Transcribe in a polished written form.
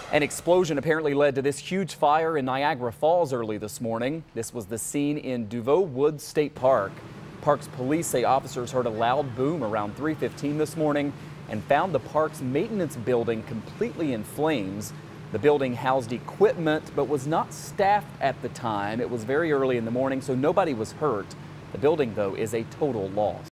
An explosion apparently led to this huge fire in Niagara Falls early this morning. This was the scene in Deveaux Woods State Park. Park's police say officers heard a loud boom around 3:15 this morning and found the park's maintenance building completely in flames. The building housed equipment but was not staffed at the time. It was very early in the morning, so nobody was hurt. The building, though, is a total loss.